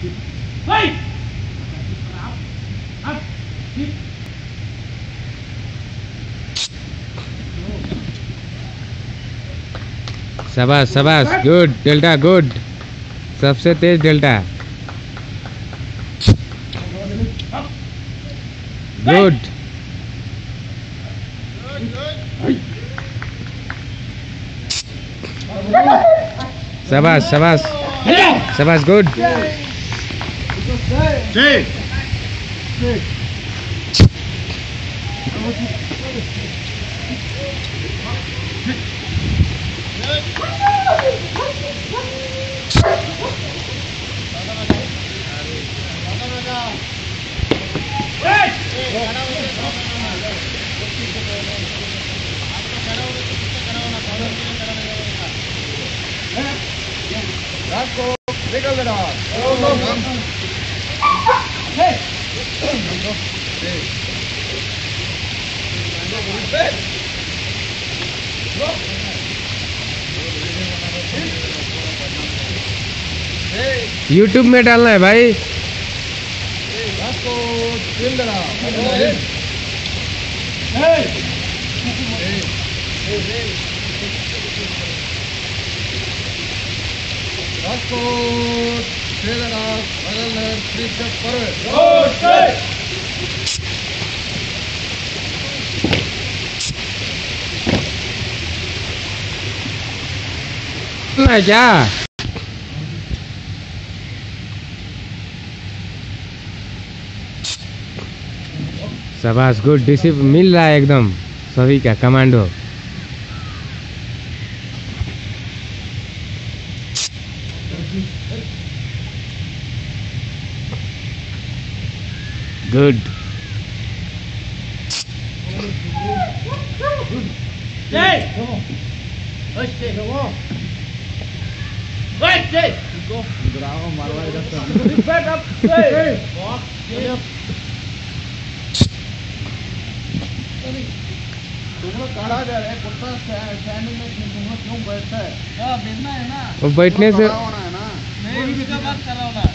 शाबाश शाबाश, good delta, good, सबसे तेज डेल्टा, गुड, शाबाश शाबाश शाबाश, गुड, निकल बेटा। यूट्यूब में डालना है भाई। क्या शाबाश, गुड, डिसिप्लिन मिल रहा है एकदम सभी का। कमांडो, गुड, वो बैठने से है ना।